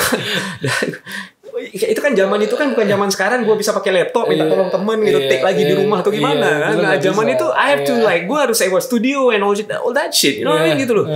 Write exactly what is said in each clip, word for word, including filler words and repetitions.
Itu kan zaman itu kan bukan zaman sekarang gue bisa pakai laptop minta tolong temen gitu, take lagi di rumah atau gimana kan. Nah zaman itu I have to like gue harus sewa studio and all, all that shit, you know what I mean gitu loh.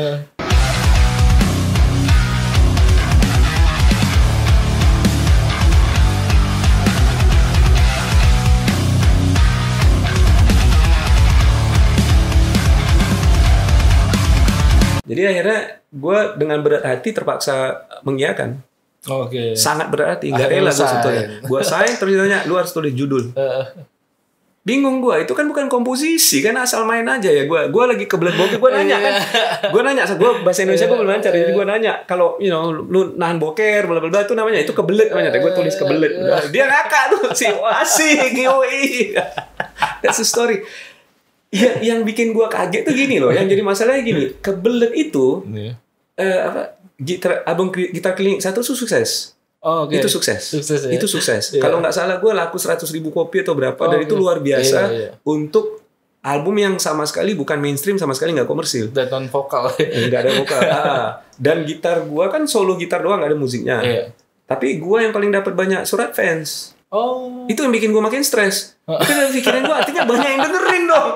Jadi akhirnya gue dengan berat hati terpaksa mengiyakan. Oke. Okay. Sangat berat hati, nggak rela gue sebetulnya. Gue sign terus ditanya, lu harus tulis judul. Bingung gue, itu kan bukan komposisi kan, asal main aja ya. Gue gue lagi kebelet bokeh, gue nanya kan. Gue nanya, gue bahasa Indonesia gue belum lancar, jadi gue nanya kalau you know lu nahan boker, bla bla bla itu namanya, itu kebelet namanya. Gue tulis kebelet. Dia ngakak tuh si asik, yoi. That's the story. Ya, yang bikin gue kaget tuh gini loh, yang jadi masalahnya gini, kebelet itu yeah. uh, apa gitar album gitar keliling satu itu sukses, oh, okay. itu sukses, sukses ya? Itu sukses. Yeah. Kalau nggak salah gue laku seratus ribu kopi atau berapa, oh, dan okay. itu luar biasa yeah, yeah. untuk album yang sama sekali bukan mainstream, sama sekali nggak komersil. Dan non vokal, nggak ada vokal. ah. Dan gitar gue kan solo gitar doang, nggak ada musiknya. Yeah. Tapi gue yang paling dapat banyak surat fans. Oh. Itu yang bikin gue makin stres. Oh. Itu yang pikiran gue, artinya banyak yang dengerin dong.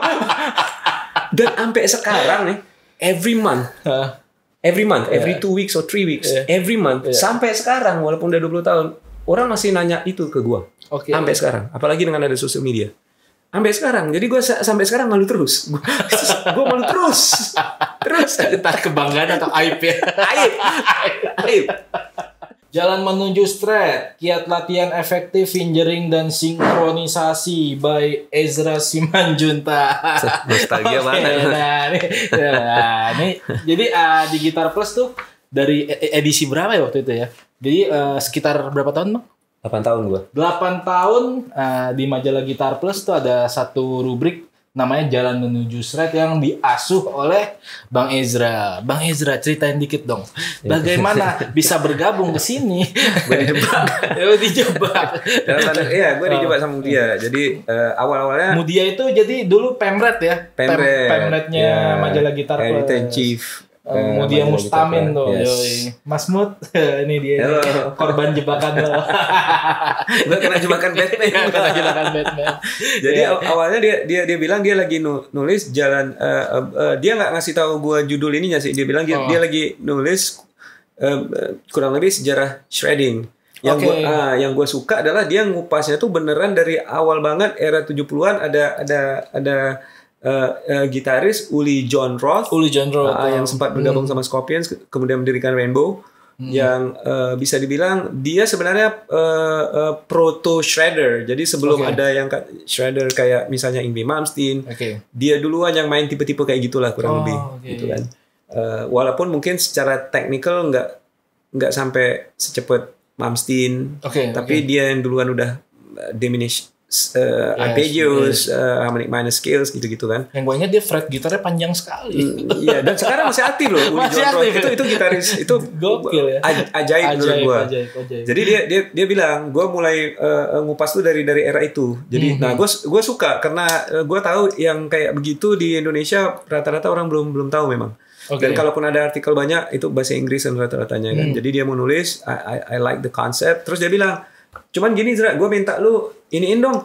Dan sampai sekarang nih, every month, huh? every month, yeah. every two weeks or three weeks, yeah. every month, yeah. sampai sekarang, walaupun udah dua puluh tahun, orang masih nanya itu ke gue. Okay. Sampai sekarang, apalagi dengan ada sosial media. Sampai sekarang, jadi gue sampai sekarang malu terus. Gue malu terus. Terus. Entah kebanggaan atau aib ya. Aib. Aib. Jalan menuju straight, kiat latihan efektif, fingering dan sinkronisasi by Ezra Simanjunta. Nostalgia banget. Nah, nih, nah, nih, jadi uh, di Gitar Plus tuh dari edisi berapa ya waktu itu ya? Jadi uh, sekitar berapa tahun bang? delapan tahun gua. delapan tahun uh, di majalah Gitar Plus tuh ada satu rubrik namanya Jalan Menuju Straight yang diasuh oleh Bang Ezra. Bang Ezra, ceritain dikit dong. Bagaimana bisa bergabung ke sini? Gue dijebak. Gue dijebak. Iya, gue dijebak sama Mudia. Jadi uh, awal-awalnya Mudia itu jadi dulu pemret ya. Pemret. Pemretnya ya, majalah Gitar Plus. Editor Chief. Uh, Mudia Mustamin tuh, yes. Yoi. Mas Mut, ini dia Hello. Korban jebakan lo. Gue kena jebakan Batman. Kena jebakan Batman. Jadi yeah. awalnya dia dia dia bilang dia lagi nulis jalan, uh, uh, uh, dia nggak ngasih tahu gue judul ininya sih. Dia bilang dia, oh. dia lagi nulis uh, kurang lebih sejarah shredding. Yang okay. gue uh, yang gue suka adalah dia ngupasnya tuh beneran dari awal banget era tujuh puluhan ada ada ada Uh, uh, gitaris Uli John Roth, Uli John Roth uh, yang sempat bergabung hmm. sama Scorpions, kemudian mendirikan Rainbow, hmm. yang uh, bisa dibilang dia sebenarnya uh, uh, proto shredder. Jadi sebelum okay. ada yang shredder kayak misalnya Yngwie Malmsteen, okay. dia duluan yang main tipe-tipe kayak gitulah kurang oh, lebih, okay. gitu kan. Uh, walaupun mungkin secara technical nggak nggak sampai secepat Malmsteen, okay, tapi okay. dia yang duluan udah diminish. Uh, yes, arpeggios, yes. uh, harmonic minor scales gitu-gitu kan. Yang gue ingat dia fret gitarnya panjang sekali. Mm, iya, dan sekarang masih aktif loh. Masih aktif. Itu itu gitaris itu gokil ya. Ajaib menurut gue. Jadi dia dia dia bilang, gue mulai uh, ngupas tuh dari dari era itu. Jadi, mm-hmm. nah gue gue suka karena uh, gue tahu yang kayak begitu di Indonesia rata-rata orang belum belum tahu memang. Okay. Dan kalaupun ada artikel banyak itu bahasa Inggris kan rata-ratanya kan. Mm. Jadi dia mau nulis, I, I, I like the concept. Terus dia bilang, cuman gini Zra, gue minta lu iniin dong, uh,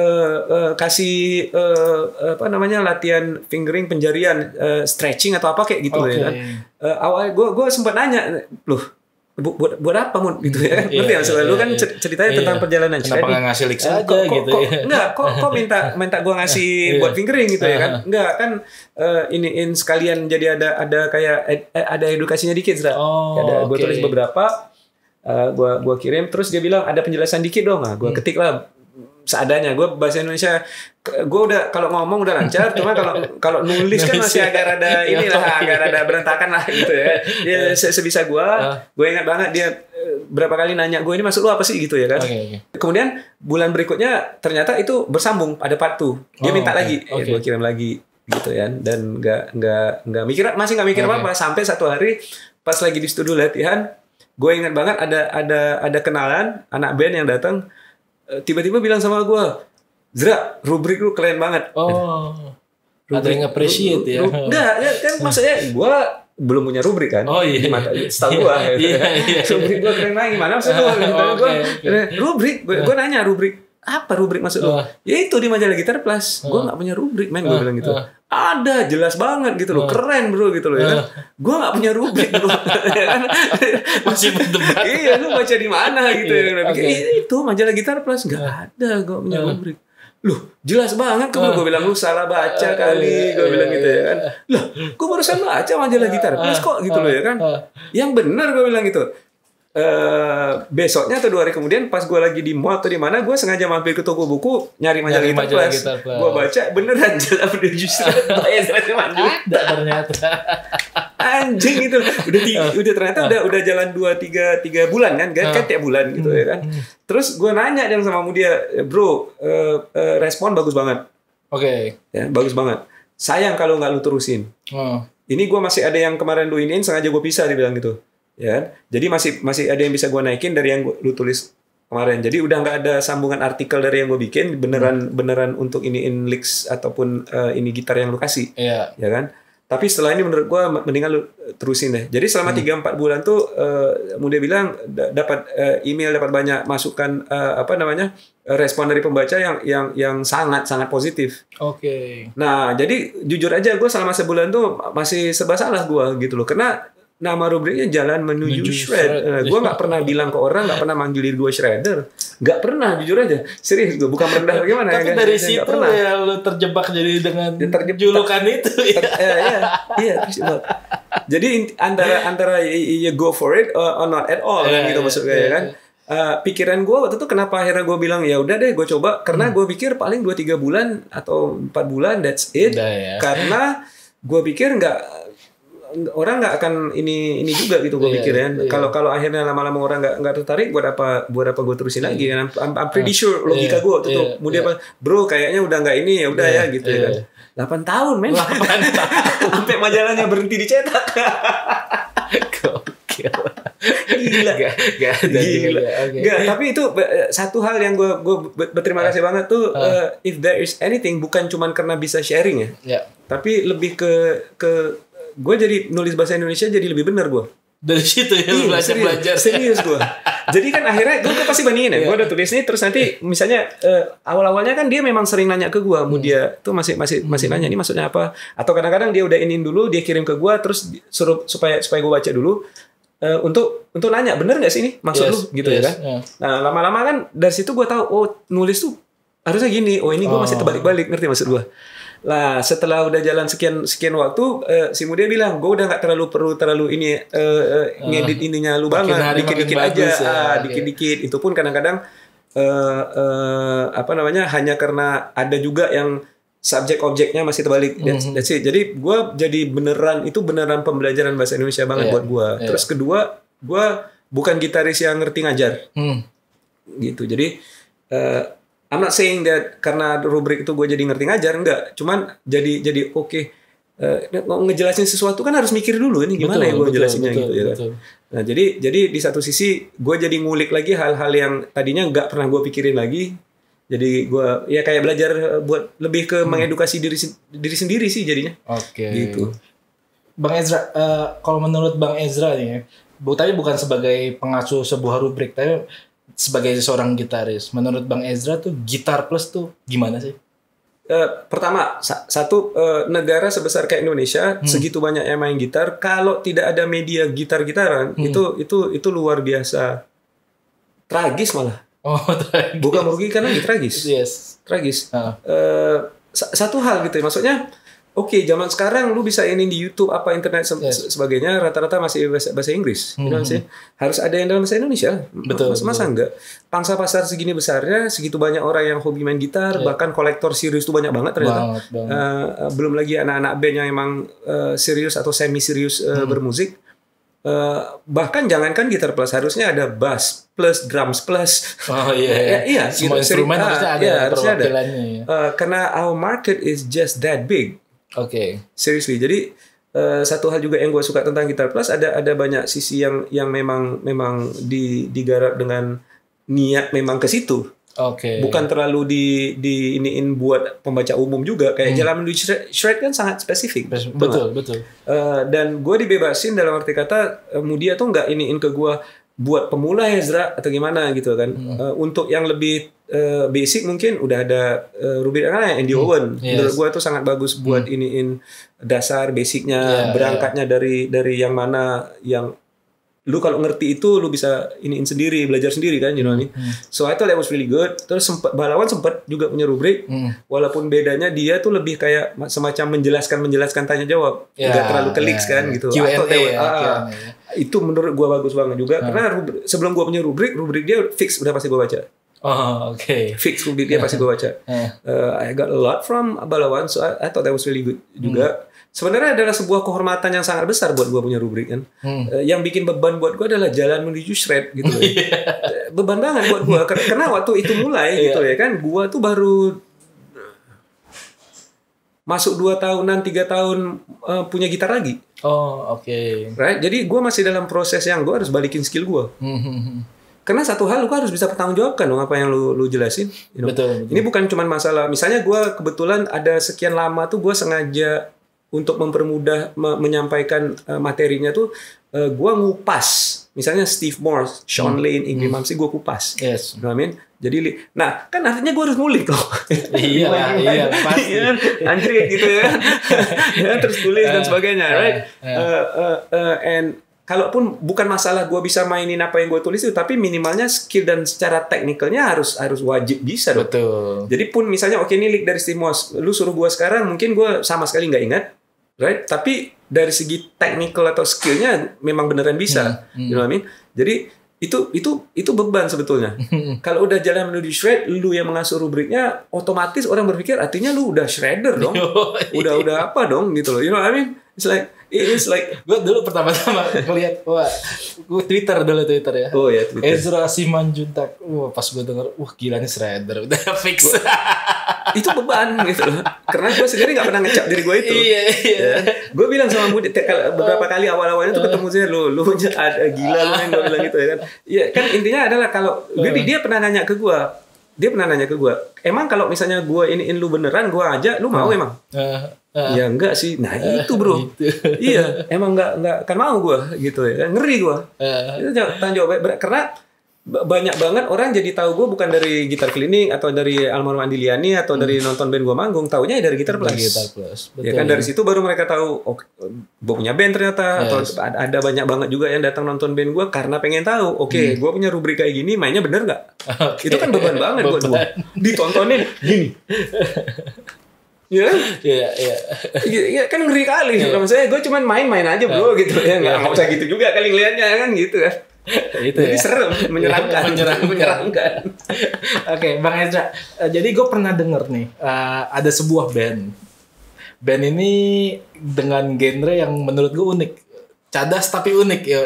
uh, kasih uh, apa namanya latihan fingering, penjarian, uh, stretching atau apa kayak gitu okay. ya kan. Uh, awal gue gue sempat nanya, loh bu, buat buat apa mun gitu ya kan? Ngerti ya, soalnya lu kan ceritanya yeah. tentang perjalanan. Kenapa nggak ngasih lik saja kok, gitu kok, ya? Enggak, kok kok minta minta gue ngasih buat fingering gitu ya kan? Enggak kan, uh, iniin sekalian jadi ada ada kayak ed, ada edukasinya dikit Zra. Oh, ada gue okay. tulis beberapa. Uh, gua gua kirim, terus dia bilang ada penjelasan dikit dong, nah gua hmm. ketik lah seadanya. Gua bahasa Indonesia, gua udah kalau ngomong udah lancar, cuma kalau kalau nulis kan masih agak rada inilah, agak rada berantakan lah gitu ya. Dia sebisa gua, gua ingat banget dia berapa kali nanya gue ini maksud lu apa sih gitu ya kan. Okay, okay. Kemudian bulan berikutnya ternyata itu bersambung pada part two. Dia oh, minta okay. lagi, okay. ya, gua kirim lagi gitu ya, dan nggak nggak nggak mikir, masih nggak mikir okay. apa-apa sampai satu hari pas lagi di studio latihan. Gue ingat banget ada ada ada kenalan anak band yang datang, tiba-tiba bilang sama gue, Zra, rubrik lu keren banget. Oh, rubrik, ada yang appreciate ya? Enggak, ya, kan maksudnya gue belum punya rubrik kan. Oh iya. Di mata setahu gua. Iya, iya, iya. Rubrik gua keren lagi. Mana maksud lu? Oh, Gua okay, okay. rubrik, gua, gua nanya rubrik. Apa rubrik maksud lu? Uh. Ya itu di majalah Gitar Plus. Gua enggak punya rubrik, men, gua Uh. bilang gitu. Uh. Ada, jelas banget gitu loh. Uh. Keren, Bro, gitu loh ya kan. Gua enggak punya rubrik, Bro. Ya kan? Masih berdebat. Iya, lu baca di mana gitu ya. Iya, Pikir, okay. itu majalah Gitar Plus enggak ada gua punya Uh. rubrik. Loh, jelas banget kan, gue bilang lu salah baca Uh, kali, gue uh, bilang gitu ya kan. Loh, gue barusan baca majalah Gitar Plus kok gitu loh ya kan. Yang benar gue bilang gitu. Uh, besoknya atau dua hari kemudian pas gue lagi di mall atau di mana, gue sengaja mampir ke toko buku nyari majalah Nyari Gitar majalah Plus. Gitar Plus. Gue baca beneran jalan udah justru bayar seratus lima juta. Ada ternyata. Anjing itu udah tiga, udah ternyata udah udah jalan dua tiga tiga bulan kan kan, kan tiap bulan gitu ya kan. Terus gue nanya dan sama dia, bro, uh, uh, respon bagus banget. Oke. Okay. Ya bagus banget. Sayang kalau nggak lu terusin. Oh. Ini gue masih ada yang kemarin lu iniin sengaja gue pisah, dia bilang gitu. Ya, jadi masih masih ada yang bisa gue naikin dari yang gua, lu tulis kemarin. Jadi udah nggak ada sambungan artikel dari yang gue bikin, beneran hmm. beneran untuk iniin leaks ataupun uh, ini gitar yang lu kasih. Iya. Ya kan? Tapi setelah ini menurut gue mendingan lu terusin deh. Jadi selama tiga sampai empat bulan tuh uh, Muda bilang d- dapat uh, email, dapat banyak masukan uh, apa namanya? respon dari pembaca yang yang yang sangat sangat positif. Oke. Okay. Nah, jadi jujur aja gue selama sebulan tuh masih serba salah gue gitu loh. Karena nama rubriknya Jalan Menuju, Menuju Shred. Uh, gue nggak pernah bilang ke orang, nggak pernah manggil diri gue shredder. Nggak pernah, jujur aja. Serius gue, bukan merendah bagaimana. Tapi ya, dari kan? situ ya lu terjebak jadi dengan terjebak. julukan itu. Ya, ya, ya, iya, terjebak. Jadi antara antara you go for it or not at all yeah, gitu maksudnya yeah, ya kan. Uh, pikiran gue waktu itu kenapa akhirnya gue bilang ya udah deh gue coba karena hmm. gue pikir paling dua tiga bulan atau empat bulan that's it. Udah, ya. Karena gue pikir nggak orang nggak akan ini ini juga gitu gue yeah, pikir ya. Kalau yeah. kalau akhirnya lama-lama orang nggak nggak tertarik buat apa buat apa gue terusin yeah. lagi kan. I'm, I'm pretty sure logika yeah, gue waktu itu. Yeah, Kemudian yeah. bro kayaknya udah nggak ini ya udah yeah, ya gitu yeah. ya kan. delapan tahun men. delapan tahun. Sampai majalahnya berhenti dicetak. Gokil. Gila. Gak, gak ada gila. Okay. Gak, tapi itu satu hal yang gue gue berterima kasih uh, banget tuh uh, uh, if there is anything bukan cuman karena bisa sharing ya. Yeah. Tapi lebih ke ke gue jadi nulis bahasa Indonesia jadi lebih benar gue. Dari situ ya iya, belajar serius, belajar. Serius gue. Jadi kan akhirnya gue pasti bandingin ya. Yeah. Gue udah tulis nih terus nanti misalnya uh, awal-awalnya kan dia memang sering nanya ke gue, hmm. dia tuh masih masih masih hmm. nanya ini maksudnya apa? Atau kadang-kadang dia udah inin dulu, dia kirim ke gue terus suruh supaya supaya gue baca dulu uh, untuk untuk nanya bener nggak sih ini maksud yes, lu gitu yes, ya kan? Yeah. Nah lama-lama kan dari situ gue tahu oh nulis tuh harusnya gini. Oh ini gue oh. masih terbalik-balik ngerti maksud gue. Lah setelah udah jalan sekian sekian waktu uh, si Muda bilang gue udah nggak terlalu perlu terlalu ini uh, uh, ngedit ininya lu banget dikit-dikit aja ya. ah, dikit-dikit itu pun kadang-kadang uh, uh, apa namanya hanya karena ada juga yang subjek objeknya masih terbalik. That's, mm-hmm. that's it. Jadi gue jadi beneran itu beneran pembelajaran bahasa Indonesia banget yeah. buat gue. Yeah. Terus kedua gue bukan gitaris yang ngerti ngajar mm. gitu. Jadi uh, I'm not saying that karena rubrik itu gue jadi ngerti ngajar, enggak. Cuman jadi jadi oke okay, uh, ngejelasin sesuatu kan harus mikir dulu ini gimana betul, ya gue ngejelasinnya gitu ya. Betul. Nah jadi jadi di satu sisi gue jadi ngulik lagi hal-hal yang tadinya nggak pernah gue pikirin lagi. Jadi gue ya kayak belajar buat lebih ke hmm. mengedukasi diri diri sendiri sih jadinya. Oke. Okay. Gitu. Bang Ezra, uh, kalau menurut Bang Ezra nih, bu tapi bukan sebagai pengasuh sebuah rubrik, tapi sebagai seorang gitaris, menurut Bang Ezra tuh Gitar Plus tuh gimana sih? Uh, pertama, sa- satu uh, negara sebesar kayak Indonesia hmm. segitu banyak yang main gitar, kalau tidak ada media gitar-gitaran hmm. itu itu itu luar biasa tragis malah. Oh, tragis. Bukan merugikan lagi tragis. Yes, tragis. Uh. Uh, satu hal gitu, ya. Maksudnya. Oke, okay, zaman sekarang lu bisa ini di YouTube apa internet se- yes. sebagainya rata-rata masih bahasa, bahasa Inggris, mm-hmm. you know, sih harus ada yang dalam bahasa Indonesia. Betul. Masa, masa enggak? Pangsa pasar segini besarnya, segitu banyak orang yang hobi main gitar, yeah. bahkan kolektor serius itu banyak banget ternyata. Banget, banget. Uh, belum lagi anak-anak band yang emang uh, serius atau semi serius uh, mm. bermusik. Uh, bahkan jangankan gitar plus, harusnya ada bass plus, drums plus. Oh iya. Yeah. ya, iya. Semua gitu. Instrumen ah, harusnya ada. Ya, harusnya ada. Ya. Uh, karena our market is just that big. Oke. Okay. Seriously, jadi uh, satu hal juga yang gue suka tentang Gitar Plus ada ada banyak sisi yang yang memang memang di, digarap dengan niat memang ke situ. Oke. Okay. Bukan terlalu di di iniin buat pembaca umum juga. Kayak hmm. Jalan Menuju Shred kan sangat spesifik. Betul, betul. betul. Uh, dan gue dibebasin dalam arti kata uh, Mudia tuh nggak iniin ke gue buat pemula ya Ezra atau gimana gitu kan. Hmm. Uh, untuk yang lebih uh, basic mungkin udah ada uh, rubrik kan Andy hmm. Owen. Yes. Menurut gue tuh sangat bagus buat hmm. iniin dasar basicnya, yeah, berangkatnya yeah. dari dari yang mana yang lu kalau ngerti itu lu bisa iniin sendiri, belajar sendiri kan, you know what I mean? Hmm. So I thought that was really good. Terus sempat Balawan sempat juga punya rubrik, hmm. walaupun bedanya dia tuh lebih kayak semacam menjelaskan menjelaskan tanya jawab, yeah, nggak terlalu ke leaks yeah, kan gitu. Q and A, was, ya, ah, Q and A. Itu menurut gua bagus banget juga, hmm. karena rubrik, sebelum gua punya rubrik, rubrik dia fix udah pasti gua baca. Oh, oke. Okay. Fix rubrik dia pasti gua baca. uh, I got a lot from Balawan, so I, I thought that was really good juga. Hmm. Sebenarnya adalah sebuah kehormatan yang sangat besar buat gue punya rubrik kan. Hmm. Uh, yang bikin beban buat gue adalah Jalan Menuju Shred gitu. Yeah. Beban banget buat gue karena waktu itu mulai yeah. gitu ya kan. Gue tuh baru masuk dua tahunan, tiga tahun uh, punya gitar lagi. Oh, oke. Okay. Right? Jadi gue masih dalam proses yang gue harus balikin skill gue. Hmm. Karena satu hal lu harus bisa bertanggung jawabkan dong apa yang lu lu jelasin. You know? Betul, betul. Ini bukan cuma masalah. Misalnya gue kebetulan ada sekian lama tuh gue sengaja untuk mempermudah me menyampaikan uh, materinya tuh uh, gue ngupas misalnya Steve Morse, Sean hmm. Lane, Ingrid Mamsi gue kupas, yes. you know what I mean? Jadi, nah kan artinya gue harus ngulik loh. Iya, iya, pasti. Anjir gitu ya, ya terus tulis dan sebagainya, right? Uh, uh, uh, uh, and kalaupun bukan masalah gue bisa mainin apa yang gue tulis itu, tapi minimalnya skill dan secara teknikalnya harus harus wajib bisa dong. Betul. Jadi pun misalnya oke okay, ini leak dari Steve Morse, lu suruh gue sekarang mungkin gue sama sekali nggak ingat. Right? Tapi dari segi technical atau skillnya memang beneran bisa, hmm, hmm. you know what I mean? Jadi itu itu itu beban sebetulnya. Kalau udah Jalan Menuju Shred, lu yang mengasuh rubriknya, otomatis orang berpikir artinya lu udah shredder dong, udah udah apa dong gitu loh, you know what I mean? It's like it's like gue dulu pertama-tama ngeliat wah gue Twitter dulu Twitter ya. Oh ya Twitter. Ezra Simanjuntak, wah pas gue denger, wah gila nih shredder udah fix. Itu beban gitu loh. Karena gue sendiri gak pernah ngecap diri gue itu. Iya, iya. Ya. Gue bilang sama Budi beberapa kali awal-awalnya tuh ketemu saya, lu lu ada gila lu yang gue bilang gitu ya kan. Iya kan intinya adalah kalau jadi dia pernah nanya ke gue, dia pernah nanya ke gue, emang kalau misalnya gue iniin lu beneran, gue aja, lu mau uh, emang? Uh, uh, ya enggak sih. Nah itu bro. Gitu. Iya, emang enggak enggak kan mau gue gitu ya. Ngeri gue. Uh, itu tanya jawab karena banyak banget orang jadi tahu gue bukan dari Gitar Klinik atau dari Almarhum Andi Liani atau hmm. dari nonton band gue manggung, taunya dari Gitar Plus. Gitar Plus. Betul. Ya kan dari situ baru mereka tahu oh gue punya band ternyata, yes. atau ada banyak banget juga yang datang nonton band gue karena pengen tahu, oke okay, hmm. gue punya rubrik kayak gini, mainnya bener nggak? Okay. Itu kan beban banget buat gue. Ditontonin gini. Ya, iya, iya, iya, kan ngeri kali. Kalau saya gue cuman main-main aja bro, gitu ya, nggak mau usah gitu juga kali ngelihatnya kan gitu kan. Itu jadi ya? serem, menyeramkan, menyeramkan. menyeramkan. Oke, okay, Bang Ezra. Uh, jadi gue pernah denger nih, uh, ada sebuah band. Band ini dengan genre yang menurut gue unik, cadas tapi unik, yo.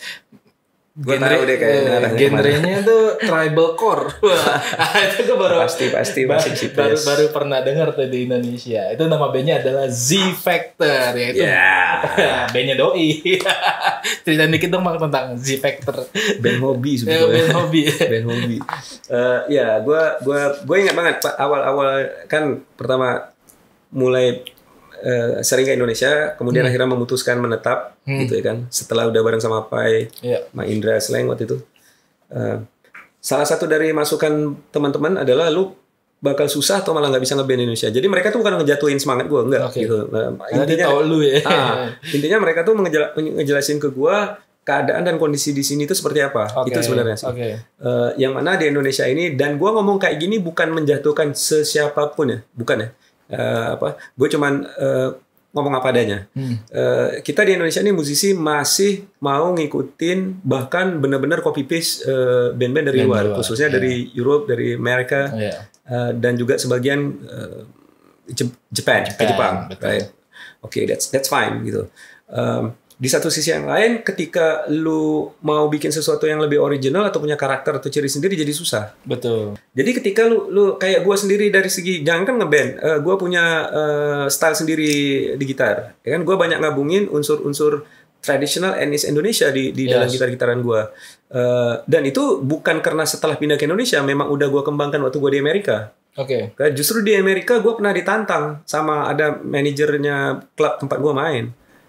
Gue tahu deh kayaknya. Uh, genrenya tuh tribal core. Wah, itu gue baru pasti pasti masih baru, baru pernah dengar tuh di Indonesia. Itu nama bandnya adalah Z Factor, yaitu yeah. bandnya Doi. Cerita dikit dong Bang tentang Z Factor. Band hobi sebetulnya. Band hobi. Band hobi. Uh, ya, gue gue gue ingat banget Pak awal-awal kan pertama mulai Uh, sering ke Indonesia, kemudian hmm. akhirnya memutuskan menetap, hmm. gitu ya kan. Setelah udah bareng sama Pai, yeah. sama Indra Sleng waktu itu. Uh, salah satu dari masukan teman-teman adalah lu bakal susah atau malah nggak bisa ngeband Indonesia. Jadi mereka tuh bukan ngejatuhin semangat gue, enggak. Okay. Gitu. Nah, intinya, tahu lu ya. ah, intinya mereka tuh ngejela- ngejelasin ke gue keadaan dan kondisi di sini itu seperti apa. Okay. Itu sebenarnya sih. Okay. Uh, yang mana di Indonesia ini, dan gue ngomong kayak gini bukan menjatuhkan sesiapapun ya, bukan ya. Uh, apa? Gue cuman uh, ngomong apa adanya. Hmm. Uh, kita di Indonesia ini musisi masih mau ngikutin bahkan benar-benar copy paste uh, band-band dari luar, luar, khususnya yeah. dari Europe, dari Amerika, yeah. uh, dan juga sebagian uh, Japan, Japan, ke Jepang. Right? Oke, okay, that's that's fine gitu. Um, Di satu sisi yang lain, ketika lu mau bikin sesuatu yang lebih original atau punya karakter atau ciri sendiri jadi susah. Betul. Jadi ketika lu, lu kayak gue sendiri dari segi jangan kan ngeband, uh, gue punya uh, style sendiri di gitar. Ya kan gue banyak ngabungin unsur-unsur traditional etnis Indonesia di di Yes. dalam gitar-gitaran gue. Uh, dan itu bukan karena setelah pindah ke Indonesia, memang udah gue kembangkan waktu gue di Amerika. Oke. Okay. Justru di Amerika gue pernah ditantang sama ada manajernya klub tempat gue main.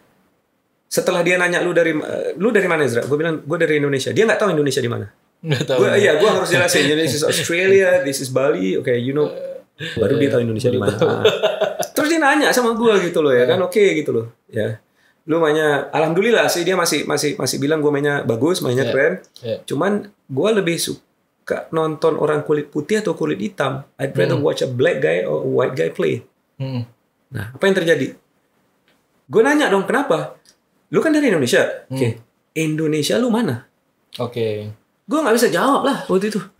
Setelah dia nanya lu dari uh, lu dari mana Ezra? Gue bilang gue dari Indonesia. Dia nggak tahu Indonesia di mana. Nggak tahu. Gua, iya, gue harus jelasin. This is Australia, this is Bali. Oke, okay, you know. Baru dia tahu Indonesia di mana. Terus dia nanya sama gue gitu loh ya kan, oke okay, gitu loh. Ya. Lu mainnya, alhamdulillah sih dia masih masih masih bilang gue mainnya bagus, mainnya yeah. keren. Yeah. Cuman gue lebih suka nonton orang kulit putih atau kulit hitam. I'd rather hmm. watch a black guy or a white guy play. Hmm. Nah, apa yang terjadi? Gue nanya dong, kenapa? Lu kan dari Indonesia. Hmm. Oke. Okay. Indonesia lu mana? Oke. Okay. Gue nggak bisa jawab lah waktu itu.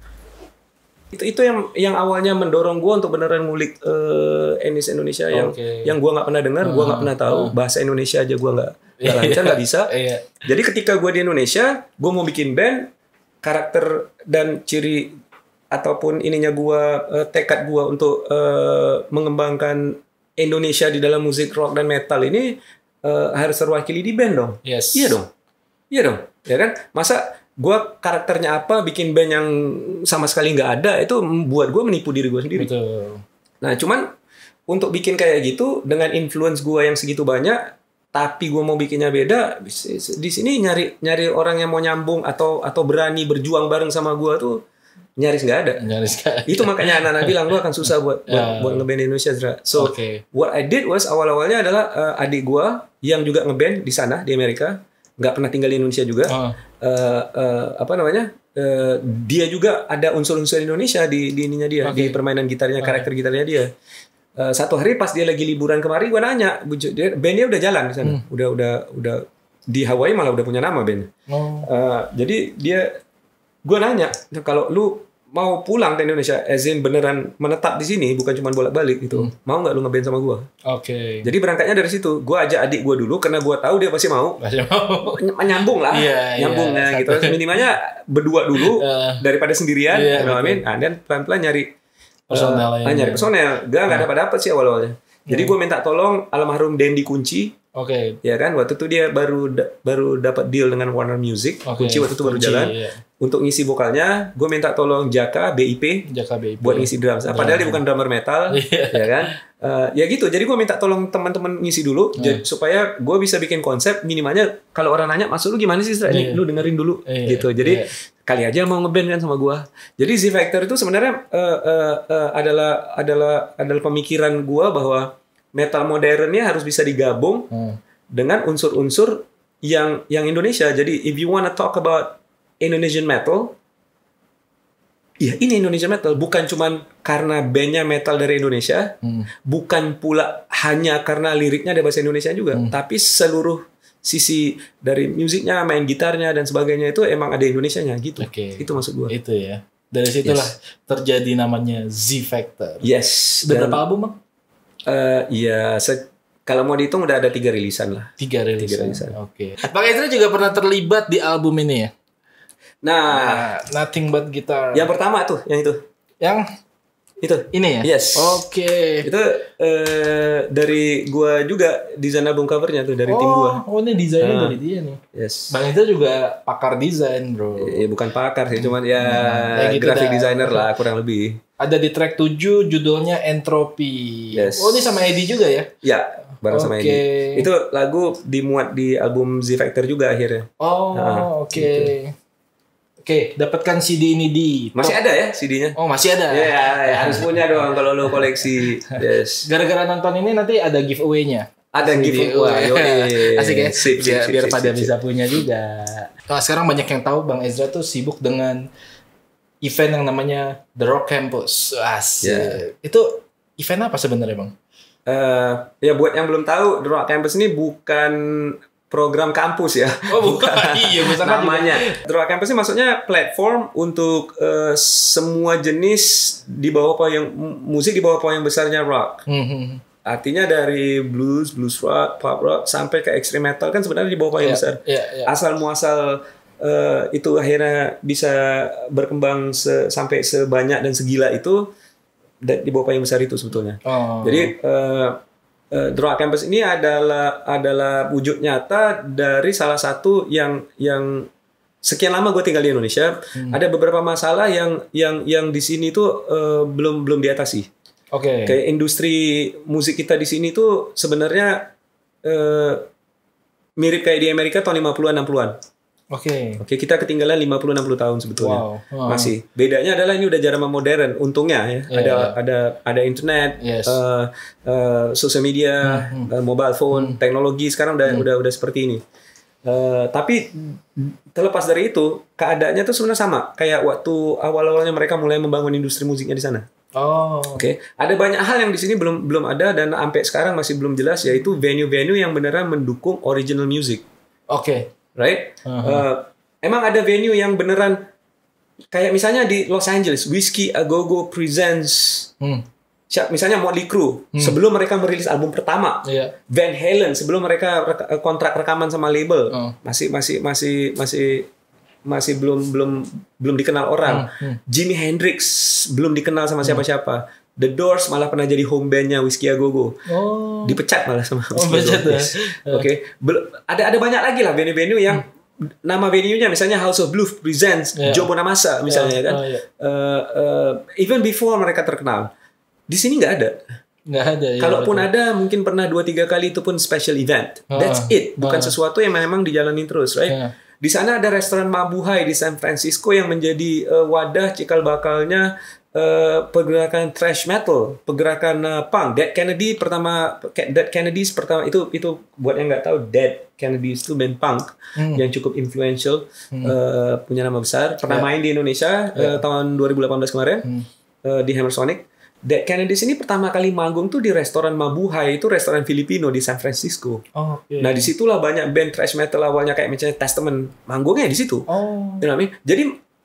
Itu itu yang yang awalnya mendorong gue untuk beneran ngulik uh, etnis Indonesia yang okay. yang gue nggak pernah dengar, uh, gue nggak pernah tahu uh. bahasa Indonesia aja gue nggak nggak lancar, nggak bisa. Yeah. Jadi ketika gue di Indonesia, gue mau bikin band, karakter dan ciri ataupun ininya gue uh, tekad gue untuk uh, mengembangkan Indonesia di dalam musik rock dan metal ini uh, harus terwakili di band dong. Yes. Iya dong, iya dong, ya kan? Masa gue karakternya apa, bikin band yang sama sekali nggak ada, itu buat gue menipu diri gue sendiri. Betul. Nah, cuman untuk bikin kayak gitu dengan influence gue yang segitu banyak, tapi gue mau bikinnya beda, di sini nyari nyari orang yang mau nyambung atau atau berani berjuang bareng sama gue tuh nyaris nggak ada. Nyaris nggak ada. Itu makanya anak-anak bilang gue akan susah buat buat, buat ngeband Indonesia. So okay. what I did was awal-awalnya adalah uh, adik gue yang juga ngeband di sana di Amerika, nggak pernah tinggal di Indonesia juga. Uh. Uh, uh, apa namanya? Uh, dia juga ada unsur-unsur Indonesia di di ininya dia, okay. di permainan gitarnya, karakter okay. gitarnya dia. Uh, satu hari pas dia lagi liburan kemari, gue nanya, dia, bandnya udah jalan di sana, hmm. udah udah udah di Hawaii malah udah punya nama band. Oh. Uh, jadi dia, gue nanya, kalau lu mau pulang ke Indonesia, as in beneran menetap di sini, bukan cuma bolak-balik gitu. Hmm. Mau nggak lu ngeband sama gue? Oke. Okay. Jadi berangkatnya dari situ. Gue ajak adik gue dulu karena gue tahu dia pasti mau. Pasti mau. Nyambung lah, yeah, nyambungnya yeah, gitu. Minimalnya berdua dulu uh, daripada sendirian. Yeah, you know what I mean? Nah, dan pelan-pelan nyari personel. Uh, nyari personel. Gak nggak uh. dapat dapat sih awal-awalnya. Jadi gue minta tolong almarhum Dendi Kunci. Oke. Okay. Ya kan, waktu itu dia baru da- baru dapat deal dengan Warner Music. Okay. Kunci waktu itu baru Kunci, jalan. Iya. Untuk ngisi vokalnya, gue minta tolong Jaka B I P, Jaka B I P buat ngisi drums. Drum. Padahal dia bukan drummer metal, ya kan? Uh, ya gitu. Jadi gue minta tolong teman-teman ngisi dulu, yeah. jadi, supaya gue bisa bikin konsep. Minimalnya kalau orang nanya, maksud lu gimana sih? Yeah. Lu dengerin dulu, yeah. gitu. Jadi yeah. kali aja mau ngeband kan sama gue. Jadi Z Factor itu sebenarnya uh, uh, uh, adalah adalah adalah pemikiran gue bahwa metal modernnya harus bisa digabung hmm. dengan unsur-unsur yang yang Indonesia. Jadi if you wanna talk about Indonesian metal, ya ini Indonesian metal, bukan cuman karena bandnya metal dari Indonesia, hmm. bukan pula hanya karena liriknya ada bahasa Indonesia juga, hmm. tapi seluruh sisi dari musiknya, main gitarnya dan sebagainya itu emang ada Indonesianya gitu. Okay. Itu maksud gue. Itu ya. Dari situlah yes. terjadi namanya Z Factor. Yes. Udah berapa album, Bang? Uh, ya, se- kalau mau dihitung udah ada tiga rilisan lah. Tiga rilisan. Tiga rilisan. Oke. Okay. Bang Ezra juga pernah terlibat di album ini ya? Nah, nah, Nothing But Guitar. Yang pertama tuh, yang itu. Yang itu. Ini ya? Yes. Oke. Okay. Itu uh, dari gua juga desain album covernya tuh dari oh, tim gua. Oh, ini desainnya uh, dari dia nih. Yes. Bang Ezra juga pakar desain, bro. Ya, bukan pakar sih, cuman ya hmm, gitu graphic dah. designer lah kurang lebih. Ada di track tujuh judulnya Entropy. Yes. Oh, ini sama Eddie juga ya? Ya, bareng okay. sama Eddie. Itu lagu dimuat di album Z Factor juga akhirnya. Oh, nah, oke. Okay. Gitu. Oke, okay, dapatkan C D ini di masih ada ya C D-nya? Oh, masih ada. Iya, yeah, ya, harus punya dong kalau lo koleksi. Yes. Gara-gara nonton ini nanti ada giveaway-nya. Ada giveaway. Asik ya. Sip, sip, biar sip, biar sip, pada sip, bisa sip. punya juga. Nah, sekarang banyak yang tahu Bang Ezra tuh sibuk dengan event yang namanya The Rock Campus. Asik. Yeah. Itu event apa sebenarnya, Bang? Uh, ya buat yang belum tahu, The Rock Campus ini bukan program kampus ya. Oh bukan. Iya, namanya. The Rock Campus ini maksudnya platform untuk uh, semua jenis di bawah payung musik di bawah payung besarnya rock. Mm-hmm. Artinya dari blues, blues rock, pop rock sampai ke extreme metal kan sebenarnya di bawah payung yeah, besar. Yeah, yeah. Asal muasal uh, itu akhirnya bisa berkembang se- sampai sebanyak dan segila itu di bawah payung besar itu sebetulnya. Oh. Jadi uh, uh, The Rock Campus ini adalah adalah wujud nyata dari salah satu yang yang sekian lama gue tinggal di Indonesia, hmm. ada beberapa masalah yang yang yang di sini tuh uh, belum belum diatasi. Oke. Okay. Kayak industri musik kita di sini tuh sebenarnya uh, mirip kayak di Amerika tahun lima puluhan enam puluhan. Oke. Okay. Oke, okay, kita ketinggalan lima puluh enam puluh tahun sebetulnya. Wow. Wow. Masih. Bedanya adalah ini udah zaman modern untungnya ya. Yeah, ada yeah. ada ada internet, yes. uh, uh, social media, hmm. uh, mobile phone, hmm. teknologi sekarang udah hmm. udah udah seperti ini. Uh, tapi terlepas dari itu, keadaannya tuh sebenarnya sama kayak waktu awal-awalnya mereka mulai membangun industri musiknya di sana. Oh. Oke, okay. Ada banyak hal yang di sini belum belum ada dan sampai sekarang masih belum jelas, yaitu venue-venue yang beneran mendukung original music. Oke. Okay. Right? Uh-huh. Uh, emang ada venue yang beneran kayak misalnya di Los Angeles, Whiskey A Go Go Presents. Hmm. Misalnya Motley Crue hmm. sebelum mereka merilis album pertama, yeah. Van Halen sebelum mereka reka- kontrak rekaman sama label, oh. masih masih masih masih masih belum belum belum dikenal orang. Hmm. Hmm. Jimi Hendrix belum dikenal sama siapa-siapa. Hmm. The Doors malah pernah jadi home bandnya Whiskey A Go Go. Oh. Dipecat malah sama oh, Whiskey A Go Go. Ya? Oke, okay. ada ada banyak lagi lah venue-venue yang hmm. nama venue-nya misalnya House of Blues presents yeah. Joe Bonamassa misalnya yeah. kan. Oh, yeah. uh, uh, even before mereka terkenal. Di sini nggak ada. Nggak ada. Ya, kalaupun betul. ada, mungkin pernah dua tiga kali itu pun special event. Uh, That's it. Bukan uh, sesuatu yang memang dijalanin terus, right? Uh, di sana ada restoran Mabuhay di San Francisco yang menjadi uh, wadah cikal bakalnya uh, pergerakan thrash metal, pergerakan uh, punk. Dead Kennedy pertama, Dead Kennedys pertama itu itu buat yang nggak tahu, Dead Kennedys itu band punk hmm. yang cukup influential, hmm. uh, punya nama besar. Pernah yeah. main di Indonesia yeah. uh, tahun dua ribu delapan belas kemarin hmm. uh, di Hammer Sonic. Dead Kennedys ini pertama kali manggung tuh di restoran Mabuhay, itu restoran Filipino di San Francisco. Oh, okay. Nah disitulah banyak band thrash metal awalnya kayak misalnya Testament manggungnya di situ. Oh. You know what I mean? Jadi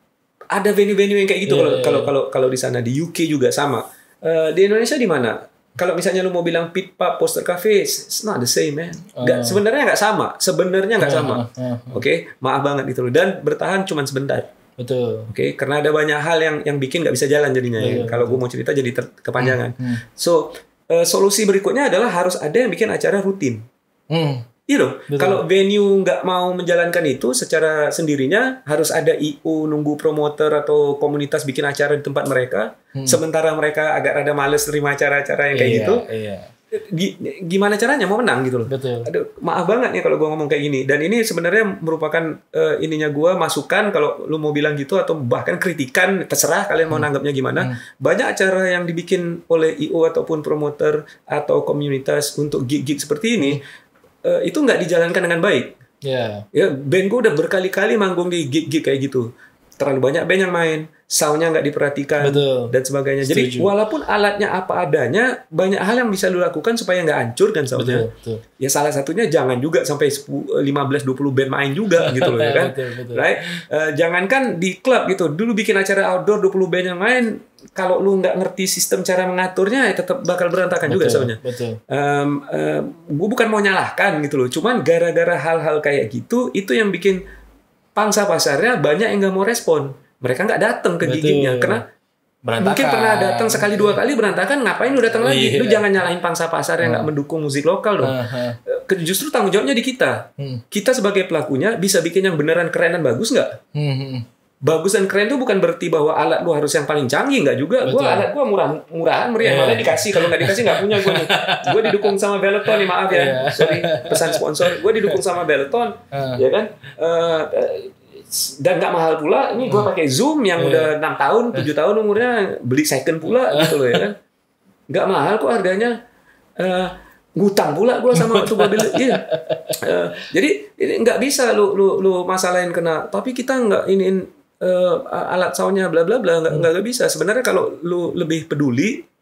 ada venue-venue yang kayak gitu kalau yeah, yeah, yeah. kalau kalau di sana. Di U K juga sama. Uh, di Indonesia di mana? Kalau misalnya lu mau bilang pit pub, poster cafe, it's not the same, man. Nggak, uh. sebenarnya nggak sama. Sebenarnya nggak uh, sama. Uh, uh, uh. Oke, okay? Maaf banget gitu loh. Dan bertahan cuma sebentar. Betul. Oke, okay? Karena ada banyak hal yang yang bikin nggak bisa jalan jadinya. Ya, ya. Kalau gue mau cerita jadi ter- kepanjangan. Hmm, hmm. So uh, solusi berikutnya adalah harus ada yang bikin acara rutin. Hmm. Iya dong. Kalau venue nggak mau menjalankan itu secara sendirinya, harus ada I O nunggu promoter atau komunitas bikin acara di tempat mereka. Hmm. Sementara mereka agak rada males terima acara-acara yang kayak iya, gitu. Iya. Gimana caranya mau menang gitu loh. Betul. Aduh, maaf banget nih kalau gue ngomong kayak gini. Dan ini sebenarnya merupakan uh, ininya gue masukan kalau lu mau bilang gitu atau bahkan kritikan, terserah kalian mau hmm. nanggapnya gimana. Hmm. Banyak acara yang dibikin oleh I O ataupun promoter atau komunitas untuk gig-gig seperti ini hmm. uh, itu nggak dijalankan dengan baik. Yeah. Ya, band gue udah berkali-kali manggung di gig-gig kayak gitu. Terlalu banyak band yang main, soundnya nggak diperhatikan. Betul. Dan sebagainya. Setuju. Jadi walaupun alatnya apa adanya, banyak hal yang bisa lu lakukan supaya nggak hancur kan soundnya. Betul, betul. Ya salah satunya jangan juga sampai lima belas dua puluh band main juga gitu loh ya kan. Betul, betul. Right? Uh, jangankan di klub gitu. Dulu bikin acara outdoor dua puluh band yang main, kalau lu nggak ngerti sistem cara mengaturnya, ya tetap bakal berantakan betul, juga soundnya. Betul. Um, um, gue bukan mau nyalahkan gitu loh. Cuman gara-gara hal-hal kayak gitu, itu yang bikin pangsa pasarnya banyak yang nggak mau respon. Mereka nggak datang ke gignya karena berantakan. Mungkin pernah datang sekali dua kali berantakan, ngapain lu datang lagi? Iya. Lu jangan nyalahin pangsa pasar yang nggak uh. mendukung musik lokal dong. Uh, uh. Justru tanggung jawabnya di kita. Hmm. Kita sebagai pelakunya bisa bikin yang beneran keren dan bagus nggak? Hmm. Bagus dan keren itu bukan berarti bahwa alat lu harus yang paling canggih, nggak juga. Gue alat gue murah murahan meriah, yeah. malah dikasih. Kalau nggak dikasih nggak punya gue. Gue didukung sama Beleton nih, maaf ya. Yeah. Sorry pesan sponsor. Gue didukung sama Beleton, uh. ya kan. Uh, dan nggak mahal pula. Ini gue pakai Zoom yang yeah. udah enam tahun, tujuh tahun umurnya, beli second pula gitu loh ya kan. Nggak mahal kok harganya. Uh, ngutang pula gue sama waktu gue beli. Iya. Uh, jadi ini nggak bisa lu lu lu masalahin kena. Tapi kita nggak iniin uh, alat soundnya bla bla bla, nggak nggak bisa. Sebenarnya kalau lu lebih peduli,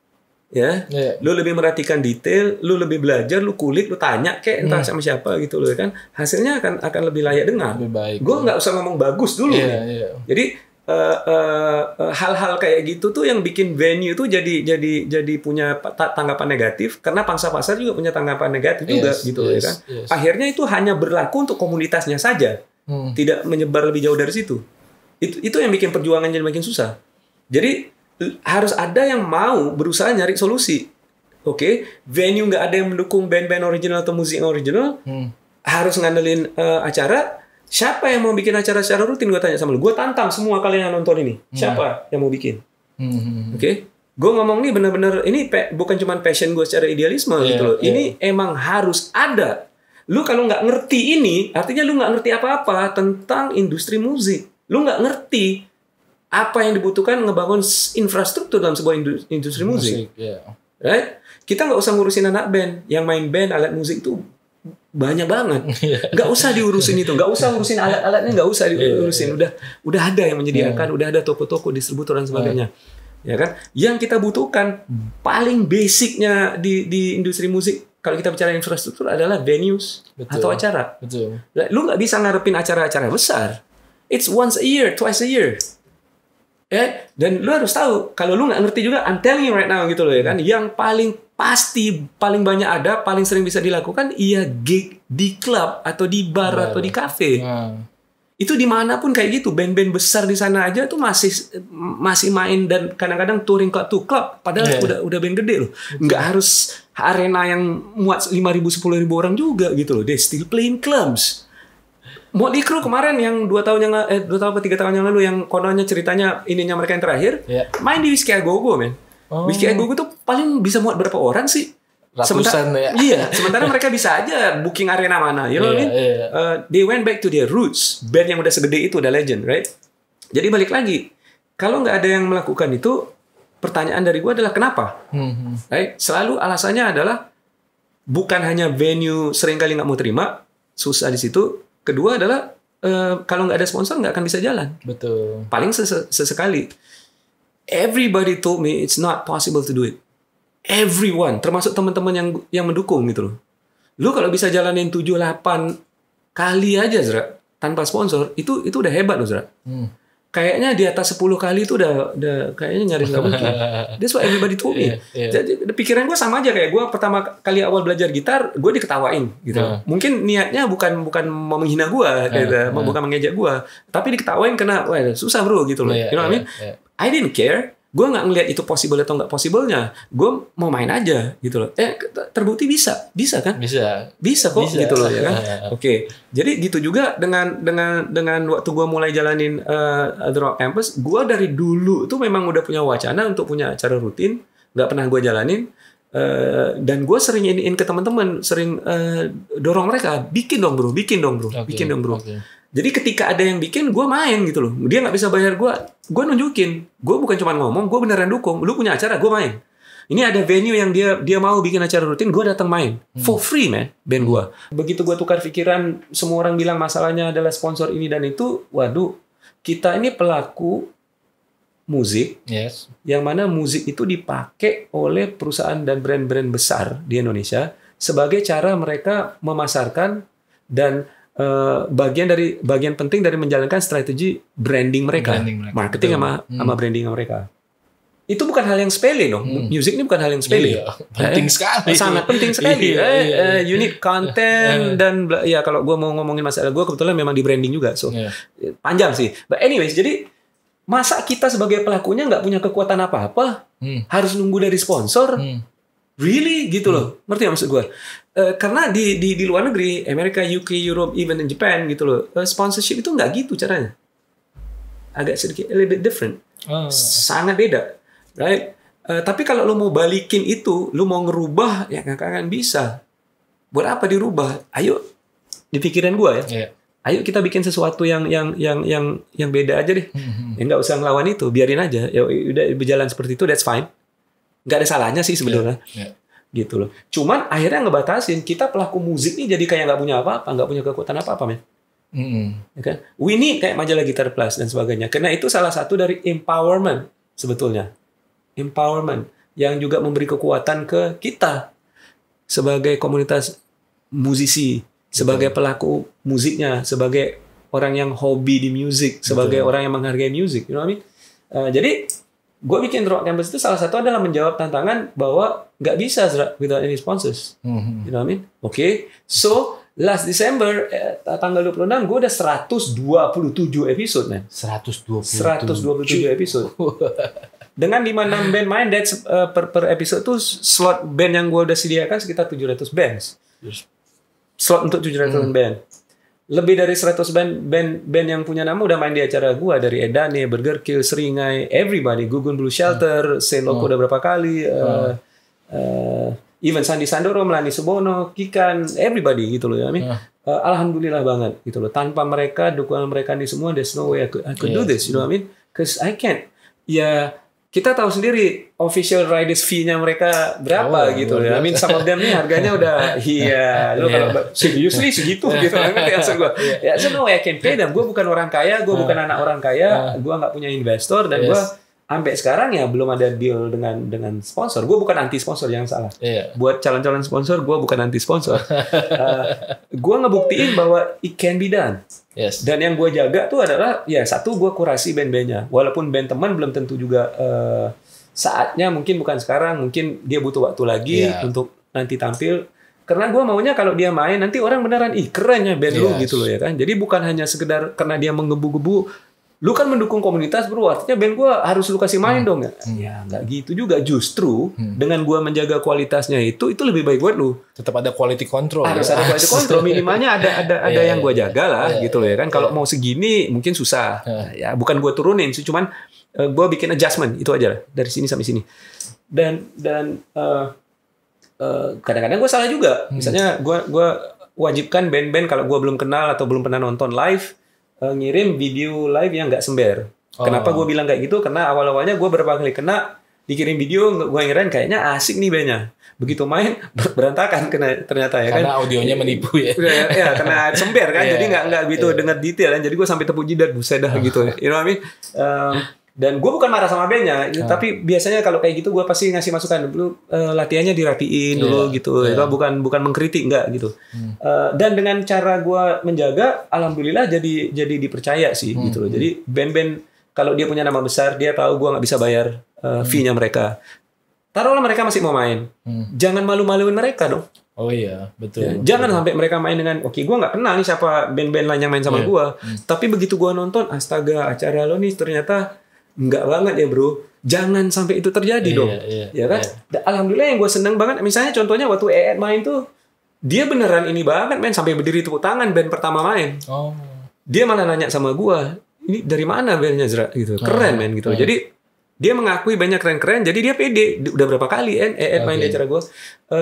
ya, yeah. lu lebih merhatikan detail, lu lebih belajar, lu kulik, lu tanya kayak entah hmm. sama siapa gitu loh kan, hasilnya akan akan lebih layak dengar. Gue nggak usah ngomong bagus dulu. Yeah, yeah. Jadi uh, uh, uh, hal-hal kayak gitu tuh yang bikin venue tuh jadi jadi jadi punya tanggapan negatif, karena pangsa pasar juga punya tanggapan negatif yes, juga gitu yes, ya kan. Yes. Akhirnya itu hanya berlaku untuk komunitasnya saja, hmm. tidak menyebar lebih jauh dari situ. Itu itu yang bikin perjuangan jadi makin susah. Jadi harus ada yang mau berusaha nyari solusi. oke, okay, venue nggak ada yang mendukung band-band original atau musik yang original, hmm. harus ngandelin uh, acara. Siapa yang mau bikin acara secara rutin? Gue tanya sama lu. Gue tantang semua kalian yang nonton ini. Siapa hmm. yang mau bikin? Hmm. Oke, okay? Gue ngomong nih bener-bener ini pe- bukan cuma passion gue secara idealisme yeah, gitu loh. Yeah. Ini emang harus ada. Lu kalau nggak ngerti ini, artinya lu nggak ngerti apa-apa tentang industri musik. Lu nggak ngerti apa yang dibutuhkan ngebangun infrastruktur dalam sebuah industri, industri musik. musik yeah. Right? Kita nggak usah ngurusin anak band. Yang main band, alat musik itu banyak banget. Nggak usah diurusin itu. Nggak usah urusin alat-alatnya. Nggak usah diurusin. Udah udah ada yang menyediakan. Yeah. Udah ada toko-toko, distributor dan sebagainya. Yeah. Ya kan? Yang kita butuhkan paling basicnya di, di industri musik, kalau kita bicara infrastruktur, adalah venues. Betul. Atau acara. Betul. Lu nggak bisa ngarepin acara-acara besar. It's once a year, twice a year. Ya, dan lu harus tahu, kalau lu nggak ngerti juga, I'm telling you right now gitu loh ya kan, yang paling pasti, paling banyak ada, paling sering bisa dilakukan, iya gig di klub atau di bar nah, atau di kafe. Nah. Itu dimanapun kayak gitu, band-band besar di sana aja tuh masih masih main dan kadang-kadang touring club to club, padahal yeah. udah udah band gede loh. Nggak harus arena yang muat lima ribu, sepuluh ribu orang juga gitu loh. They still playing clubs. Motley Crue kemarin yang dua tahun yang eh dua tahun atau tiga tahun yang lalu yang kononnya ceritanya ininya mereka yang terakhir yeah. main di Whiskey A Go Go men. Oh. Whiskey A Go Go tuh paling bisa muat berapa orang sih? Ratusan ya. Iya, sementara mereka bisa aja booking arena mana, you know yeah, what I mean? Yeah. Uh, they went back to their roots. Band yang udah segede itu udah legend, right? Jadi balik lagi, kalau nggak ada yang melakukan itu, pertanyaan dari gue adalah kenapa? Mm-hmm. Right? Selalu alasannya adalah bukan hanya venue seringkali nggak mau terima, susah di situ. Kedua adalah uh, kalau nggak ada sponsor nggak akan bisa jalan. Betul. Paling ses- sesekali. Everybody told me it's not possible to do it. Everyone, termasuk teman-teman yang yang mendukung gitu loh. Lu kalau bisa jalanin tujuh delapan kali aja Zra, tanpa sponsor, itu itu udah hebat loh Zra. Hmm. Kayaknya di atas sepuluh kali itu udah udah kayaknya nyaris nggak mungkin. That's what everybody told me. Yeah, yeah. Jadi pikiran gue sama aja kayak gue pertama kali awal belajar gitar, gue diketawain gitu. Uh. Mungkin niatnya bukan bukan mau menghina gue, uh, gitu, uh. bukan mengejek gue, tapi diketawain karena wah susah bro gitu loh. Yeah, you know what I mean? Yeah. I didn't care. Gue nggak ngelihat itu possible atau nggak possible-nya. Gue mau main aja gitu loh. Eh terbukti bisa, bisa kan? Bisa, bisa kok bisa. Gitu loh ya kan. Oke, okay. Jadi gitu juga dengan dengan dengan waktu gue mulai jalanin uh, The Rock Campus, gue dari dulu tuh memang udah punya wacana untuk punya acara rutin, nggak pernah gue jalanin. Uh, dan gue sering iniin ke teman-teman, sering uh, dorong mereka, bikin dong bro, bikin dong bro, okay. bikin dong bro. Okay. Jadi ketika ada yang bikin, gue main gitu loh. Dia nggak bisa bayar gue, gue nunjukin. Gue bukan cuma ngomong, gue beneran dukung. Lu punya acara, gue main. Ini ada venue yang dia dia mau bikin acara rutin, gue datang main. Hmm. For free, man, band gue. Begitu gue tukar pikiran, semua orang bilang masalahnya adalah sponsor ini dan itu. Waduh, kita ini pelaku musik. Yes. Yang mana musik itu dipakai oleh perusahaan dan brand-brand besar di Indonesia sebagai cara mereka memasarkan dan Uh, bagian dari bagian penting dari menjalankan strategi branding mereka, branding mereka. marketing sama hmm. sama branding mereka. Itu bukan hal yang sepele dong. Hmm. Music ini bukan hal yang sepele. Iya, penting eh, sekali. Sangat penting sekali. iya, eh, iya, iya. Uh, unit content dan ya kalau gue mau ngomongin masalah gue kebetulan memang di branding juga, so iya. panjang sih. But anyways, jadi masa kita sebagai pelakunya nggak punya kekuatan apa-apa, hmm. harus nunggu dari sponsor? Hmm. Really gitu loh, ngerti gak maksud gue? Uh, karena di, di di luar negeri, Amerika, U K, Europe, even in Japan gitu loh, uh, sponsorship itu nggak gitu caranya, agak sedikit a little bit different, oh. sangat beda, right? Uh, tapi kalau lo mau balikin itu, lo mau ngerubah, ya nggak akan bisa. Buat apa dirubah? Ayo, di pikiran gue ya, yeah. ayo kita bikin sesuatu yang yang yang yang yang beda aja deh, mm-hmm. ya nggak usah ngelawan itu, biarin aja, ya udah berjalan seperti itu, that's fine. Nggak ada salahnya sih sebenarnya, yeah, yeah. gitu loh. Cuman akhirnya ngebatasin kita pelaku musik nih jadi kayak nggak punya apa-apa, nggak punya kekuatan apa-apa, men. Mm-hmm. Ya kan? We need kayak majalah Guitar Plus dan sebagainya. Karena itu salah satu dari empowerment sebetulnya, empowerment yang juga memberi kekuatan ke kita sebagai komunitas musisi, sebagai Betul. pelaku musiknya, sebagai orang yang hobi di musik, sebagai Betul. orang yang menghargai musik, you know what I mean? Uh, jadi gue bikin Rock Campus itu salah satu adalah menjawab tantangan bahwa nggak bisa without any sponsors. Mm-hmm. You know what I mean? Oke. Okay. So, last December, eh, tanggal dua puluh enam, gue udah seratus dua puluh tujuh episode, man. seratus dua puluh tujuh seratus dua puluh tujuh episode. dengan lima enam band main, that's uh, per per episode tuh slot band yang gue udah sediakan sekitar tujuh ratus bands. Slot untuk tujuh ratus hmm. band. Lebih dari seratus band, band band yang punya nama udah main di acara gua, dari Edane, Burger Kill, Seringai, everybody, Gugun Blue Shelter, hmm. Saint Loco oh. udah berapa kali, hmm. uh, uh, even Sandi Sandoro, Melani Subono, Kikan, everybody gitu loh ya. I mean, hmm. uh, alhamdulillah banget gitu loh. Tanpa mereka, dukungan mereka ini semua, there's no way I could, I could yeah. do this, you know what I mean? Cause I can't. Ya kita tahu sendiri official riders fee-nya mereka berapa oh, gitu ya. I mean some of them nih harganya udah iya, lu yeah. kalau seriously segitu gitu kan answer gua. Ya so no I can pay them. Gua bukan orang kaya, gua bukan anak orang kaya, gua nggak punya investor dan yes. gua sampai sekarang ya belum ada deal dengan dengan sponsor. Gua bukan anti sponsor, yang salah. Yeah. Buat calon-calon sponsor gua bukan anti sponsor. uh, gua ngebuktiin bahwa it can be done. Yes. Dan yang gue jaga tuh adalah ya satu, gue kurasi band-bandnya. Walaupun band teman belum tentu juga uh, saatnya, mungkin bukan sekarang, mungkin dia butuh waktu lagi yeah. untuk nanti tampil. Karena gue maunya kalau dia main nanti orang beneran ih keren ya band yes. lu gitu loh ya kan. Jadi bukan hanya sekedar karena dia menggebu-gebu, lu kan mendukung komunitas bro, artinya band gue harus lu kasih main hmm. dong ya. Hmm. Ya nggak gitu juga, justru hmm. dengan gue menjaga kualitasnya itu itu lebih baik buat lu. Tetap ada quality control. Harus ya? Ada quality control, minimalnya ada ada ada yeah, yang gue jaga lah yeah, gitu loh ya kan. Yeah. Kalau mau segini mungkin susah. Yeah. Ya bukan gue turunin sih, cuman uh, gue bikin adjustment itu aja lah dari sini sampai sini. Dan dan uh, uh, kadang-kadang gue salah juga. Hmm. Misalnya gue gue wajibkan band-band kalau gue belum kenal atau belum pernah nonton live, ngirim video live yang nggak sember. Oh. Kenapa gue bilang kayak gitu? Karena awal-awalnya gue berapa kali kena dikirim video, gue ngirain kayaknya asik nih bandnya. Begitu main berantakan kena ternyata ya kan. Karena audionya menipu ya. Ya, ya karena sember kan. yeah, jadi nggak nggak gitu yeah. dengar detail kan. Jadi gue sampai tepuk jidat buset dah gitu. You know what I mean? Um, dan gue bukan marah sama bandnya, oh. tapi biasanya kalau kayak gitu gue pasti ngasih masukan dulu, uh, latihannya dirapiin yeah. dulu gitu, yeah. itu bukan bukan mengkritik enggak gitu. Hmm. Uh, dan dengan cara gue menjaga, alhamdulillah jadi jadi dipercaya sih hmm. gitu loh. Jadi band-band kalau dia punya nama besar, dia tahu gue nggak bisa bayar uh, hmm. fee-nya mereka. Taruhlah mereka masih mau main, hmm. jangan malu-maluin mereka dong. Oh iya, betul. Ya, jangan betul. Sampai mereka main dengan, oke, okay, gue nggak kenal nih siapa band-band lain yang main sama yeah. gue, hmm. tapi begitu gue nonton, astaga, acara lo nih ternyata enggak banget ya bro, jangan sampai itu terjadi yeah, dong, yeah, ya kan? Yeah. Alhamdulillah yang gue seneng banget, misalnya contohnya waktu E E main tuh, dia beneran ini banget main sampai berdiri tepuk tangan band pertama main. Oh. Dia malah nanya sama gue, ini dari mana bandnya Zra gitu, keren oh. men gitu. Oh. Jadi dia mengakui banyak keren-keren, jadi dia pede. Udah berapa kali kan E E okay. main di acara gue, uh,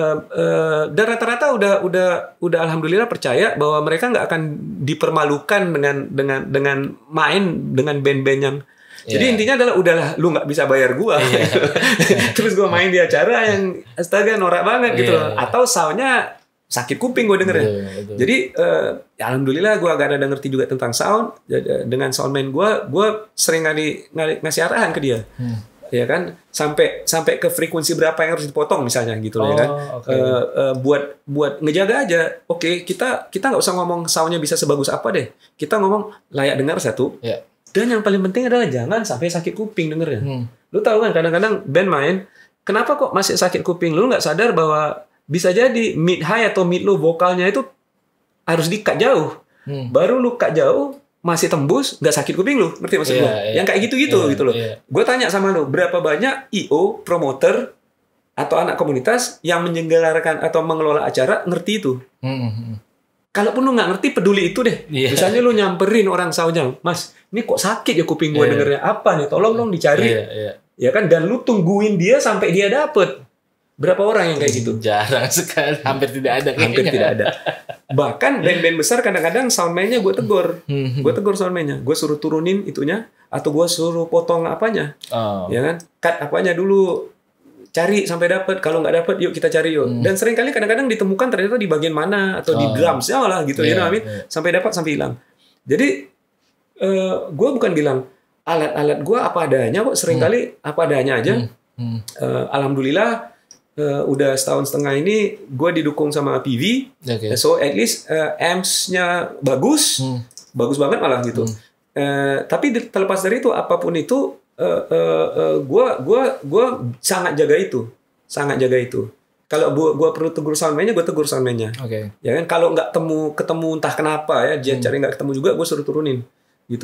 uh, dan rata-rata udah udah udah alhamdulillah percaya bahwa mereka nggak akan dipermalukan dengan dengan dengan main dengan band-band yang Yeah. Jadi intinya adalah udahlah lu nggak bisa bayar gua, yeah. terus gua main di acara yang astaga norak banget gitu yeah. loh. Atau soundnya sakit kuping gua dengernya. Yeah, Jadi uh, ya alhamdulillah gua agak ada ngerti juga tentang sound. Dengan soundman gua, gua sering ngali, ngali ngasih arahan ke dia, hmm. ya kan, sampai sampai ke frekuensi berapa yang harus dipotong misalnya gitu loh, oh, ya kan. Okay. Uh, uh, buat buat ngejaga aja. Oke, okay, kita kita nggak usah ngomong soundnya bisa sebagus apa deh. Kita ngomong layak dengar satu. Yeah. Dan yang paling penting adalah jangan sampai sakit kuping dengernya. Hmm. Lu tahu kan kadang-kadang band main, kenapa kok masih sakit kuping? Lu nggak sadar bahwa bisa jadi mid high atau mid low vokalnya itu harus di-cut jauh. Hmm. Baru lu cut jauh, masih tembus, nggak sakit kuping lu. Ngerti maksud yeah, gue? Yeah. Yang kayak gitu-gitu yeah, gitu loh. Yeah. Gue tanya sama lu, berapa banyak I O, promoter, atau anak komunitas yang menyelenggarakan atau mengelola acara ngerti itu? Hmm. Kalaupun lu nggak ngerti, peduli itu deh. Yeah. Misalnya lu nyamperin orang soundnya, Mas, ini kok sakit ya kuping gue yeah. dengernya, apa nih? Tolong dong dicari. Yeah, yeah. Ya kan, dan lu tungguin dia sampai dia dapet. Berapa orang yang kayak gitu? Jarang sekali, hampir tidak ada. Hampir tidak ada. Bahkan band-band besar kadang-kadang soundman-nya gue tegur. Gue tegur soundman-nya. Gue suruh turunin itunya, atau gue suruh potong apanya. Oh. Ya kan? Cut apanya dulu. Cari sampai dapat, kalau nggak dapat yuk kita cari yuk. Hmm. Dan sering kali kadang-kadang ditemukan ternyata di bagian mana atau oh. di drumsnya lah gitu yeah, ya, Amin. Yeah. Sampai dapat sampai hilang. Jadi uh, gue bukan bilang alat-alat gue apa adanya kok, sering hmm. kali apa adanya aja. Hmm. Hmm. Uh, Alhamdulillah uh, udah setahun setengah ini gue didukung sama P V, okay. so at least uh, amps-nya bagus, hmm. bagus banget malah gitu. Hmm. Uh, tapi terlepas dari itu apapun itu. Uh, uh, uh, gua gua gua sangat jaga itu, sangat jaga itu. Kalau gua gua perlu tegur soundman-nya, gua tegur soundman-nya. Oke. Okay. Ya kan, kalau nggak temu ketemu entah kenapa ya, dia hmm. cari nggak ketemu juga, gua suruh turunin, gitu.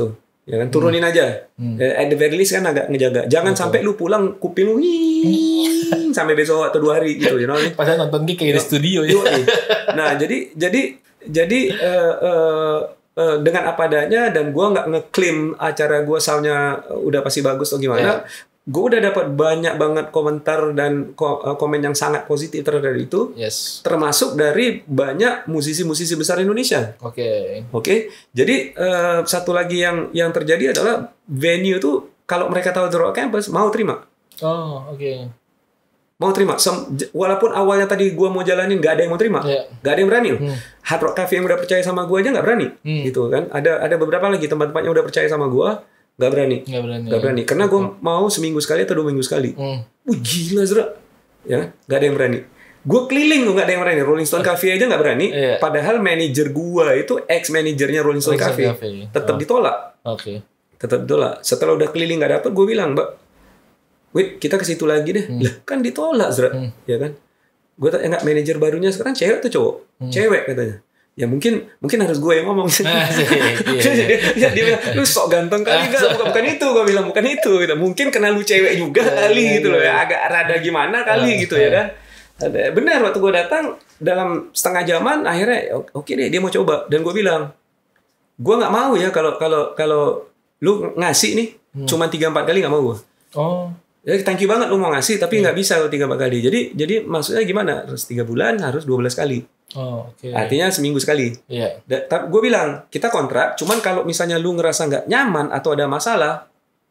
Ya kan turunin hmm. aja. Hmm. At the very least kan agak ngejaga. Jangan Betul. sampai lu pulang kuping lu wing, sampai besok atau dua hari gitu, you know. Padahal nonton gig kayak di studio ya. Nah, jadi jadi jadi uh, uh, uh, dengan apa adanya dan gua nggak ngeklaim acara gua soundnya udah pasti bagus atau gimana. Yeah. Gue udah dapat banyak banget komentar dan komen yang sangat positif terhadap itu, yes. termasuk dari banyak musisi-musisi besar Indonesia. Oke. Okay. Oke. Okay? Jadi uh, satu lagi yang yang terjadi adalah venue itu kalau mereka tahu The Rock Campus mau terima. Oh, oke. Okay. Mau terima. Sem walaupun awalnya tadi gue mau jalanin nggak ada yang mau terima, yeah. nggak ada yang berani. Hmm. Hard Rock Cafe yang udah percaya sama gue aja nggak berani, hmm. gitu kan? Ada ada beberapa lagi tempat-tempat yang udah percaya sama gue. Gak berani, gak berani, gak berani. Karena gue mau seminggu sekali atau dua minggu sekali. Hmm. Wih gila Zra, ya gak ada yang berani. Gue keliling tuh gak ada yang berani. Rolling Stone Cafe aja gak berani. Yeah. Padahal manajer gue itu ex manajernya Rolling Stone Cafe, tetap oh. ditolak. Oke. Okay. Tetap ditolak. Setelah udah keliling gak dapet, gue bilang, Mbak, wait kita ke situ lagi deh. Hmm. Lah kan ditolak Zra, hmm. ya kan? Gue tanya, enggak, manajer barunya sekarang cewek atau cowok? Hmm. Cewek katanya. Ya mungkin mungkin harus gue yang ngomong. Nah, iya, iya. dia, dia bilang lu sok ganteng kali gak? Bukan, bukan itu gue bilang bukan itu gitu. Mungkin karena lu cewek juga kali gitu loh ya, agak rada gimana kali gitu ya kan. Benar waktu gue datang dalam setengah jaman akhirnya oke okay deh dia mau coba dan gue bilang gue nggak mau ya kalau kalau kalau lu ngasih nih hmm. cuma tiga empat kali nggak mau gue. Oh. Ya, thank you banget lu mau ngasih tapi nggak hmm. bisa kalau tiga empat kali. Jadi jadi maksudnya gimana? Harus tiga bulan harus dua belas kali. Oh, okay. Artinya seminggu sekali. Iya. Yeah. Tapi gue bilang kita kontrak. Cuman kalau misalnya lu ngerasa nggak nyaman atau ada masalah,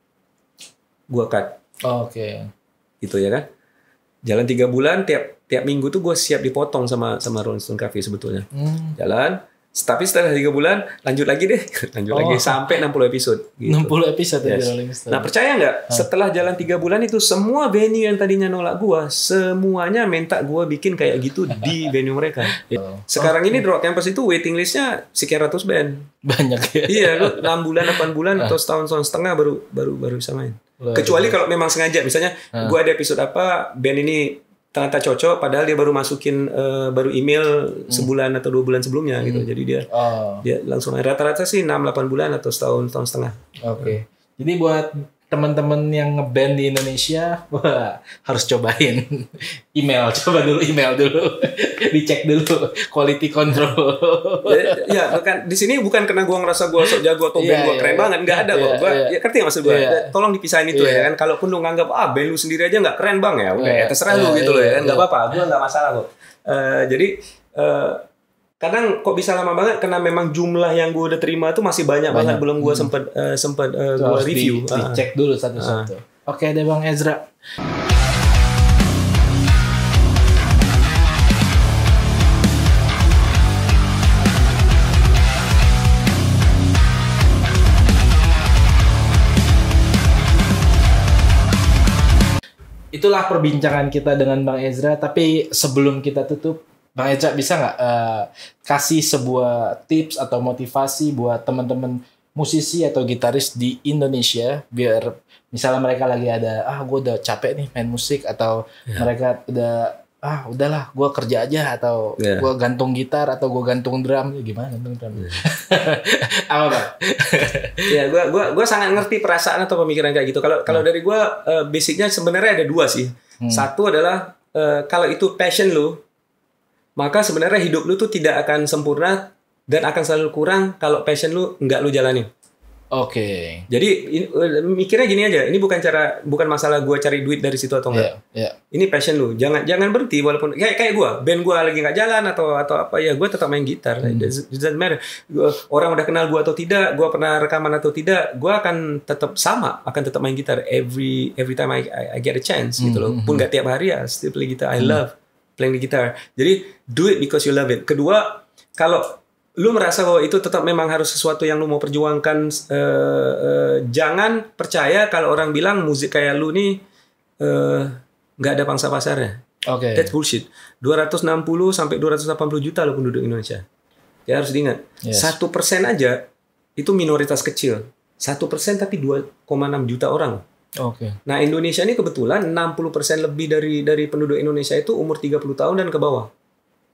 gue cut. Oh, oke. Okay. Gitu ya kan. Jalan tiga bulan tiap tiap minggu tuh gue siap dipotong sama sama Rolling Stone Cafe sebetulnya. Hmm. Jalan. Tapi setelah tiga bulan lanjut lagi deh, lanjut oh. lagi sampai enam puluh episode. Gitu. enam puluh episode yes. ya Rolling Stone. Nah percaya nggak? Huh? Setelah jalan tiga bulan itu semua venue yang tadinya nolak gua, semuanya minta gua bikin kayak gitu di venue mereka. Oh. Sekarang oh. ini The Rock Campus itu waiting listnya sekian ratus band. Banyak ya. Iya, lu enam bulan, delapan bulan atau setahun setahun setengah baru baru baru bisa main. Luar Kecuali kalau memang sengaja, misalnya huh? gua ada episode apa, band ini ternyata cocok padahal dia baru masukin uh, baru email sebulan hmm. atau dua bulan sebelumnya hmm. gitu. Jadi dia oh. dia langsung rata-rata sih enam delapan bulan atau setahun setahun setengah. Oke. Okay. Jadi buat teman-teman yang ngeband di Indonesia, wah harus cobain email, coba dulu email dulu, dicek dulu quality control. ya, ya bukan di sini bukan karena gue ngerasa gue sok jago atau band yeah, gue yeah, keren yeah. banget, nggak ada kok. Yeah, gue yeah. ya ngerti maksud gue. Yeah. Tolong dipisahin itu yeah. ya kan. Kalaupun lu nganggap ah band lu sendiri aja nggak keren bang ya, udah yeah. ya terserah yeah, lu gitu yeah, loh ya kan, nggak yeah. apa-apa, gue nggak masalah kok. Uh, jadi uh, kadang kok bisa lama banget karena memang jumlah yang gue udah terima tuh masih banyak, banyak. banget belum gue hmm. sempet uh, sempet uh, gue review di, uh. dicek dulu satu-satu. Uh. Oke deh Bang Ezra. Itulah perbincangan kita dengan Bang Ezra. Tapi sebelum kita tutup, Bang Ezra bisa nggak uh, kasih sebuah tips atau motivasi buat teman-teman musisi atau gitaris di Indonesia biar misalnya mereka lagi ada ah gue udah capek nih main musik atau yeah. mereka udah ah udahlah gue kerja aja atau yeah. gue gantung gitar atau gue gantung drum gimana gantung drum yeah. apa Bang? Ya gue gue gue sangat ngerti perasaan atau pemikiran kayak gitu. Kalau kalau hmm. dari gue uh, basicnya sebenarnya ada dua sih. Hmm. Satu adalah uh, kalau itu passion lu, maka sebenarnya hidup lu tuh tidak akan sempurna dan akan selalu kurang kalau passion lu nggak lu jalanin. Oke. Okay. Jadi ini, mikirnya gini aja. Ini bukan cara, bukan masalah gue cari duit dari situ atau enggak. Yeah, yeah. Ini passion lu. Jangan jangan berhenti walaupun kayak kayak gue, band gue lagi nggak jalan atau atau apa ya, gue tetap main gitar. Hmm. It doesn't matter. Gua, orang udah kenal gue atau tidak, gue pernah rekaman atau tidak, gue akan tetap sama, akan tetap main gitar every every time I I, I get a chance hmm. gitu loh. Pun nggak tiap hari ya, still play gitar. I hmm. love playing the guitar. Jadi do it because you love it. Kedua, kalau lu merasa bahwa itu tetap memang harus sesuatu yang lu mau perjuangkan, uh, uh, jangan percaya kalau orang bilang musik kayak lu nih nggak uh, ada pangsa pasarnya. Oke. Okay. That's bullshit. dua ratus enam puluh sampai dua ratus delapan puluh juta lo penduduk Indonesia. Ya harus diingat. Yes. satu persen aja itu minoritas kecil. satu persen tapi dua koma enam juta orang. Oke. Okay. Nah, Indonesia ini kebetulan enam puluh persen lebih dari dari penduduk Indonesia itu umur tiga puluh tahun dan ke bawah.